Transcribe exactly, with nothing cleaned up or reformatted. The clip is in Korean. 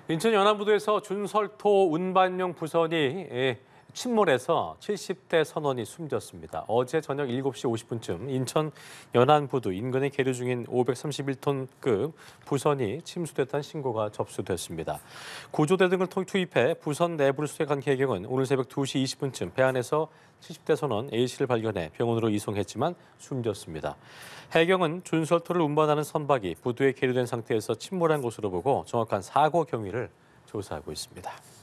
인천 연안부두에서 준설토 운반용 부선이 예, 침몰해서 칠십 대 선원이 숨졌습니다. 어제 저녁 일곱 시 오십 분쯤 인천 연안부두 인근에 계류 중인 오백삼십일 톤급 부선이 침수됐다는 신고가 접수됐습니다. 구조대 등을 투입해 부선 내부를 수색한 해경은 오늘 새벽 두 시 이십 분쯤 배 안에서 칠십 대 선원 A씨를 발견해 병원으로 이송했지만 숨졌습니다. 해경은 준설토를 운반하는 선박이 부두에 계류된 상태에서 침몰한 것으로 보고 정확한 사고 경위를 조사하고 있습니다.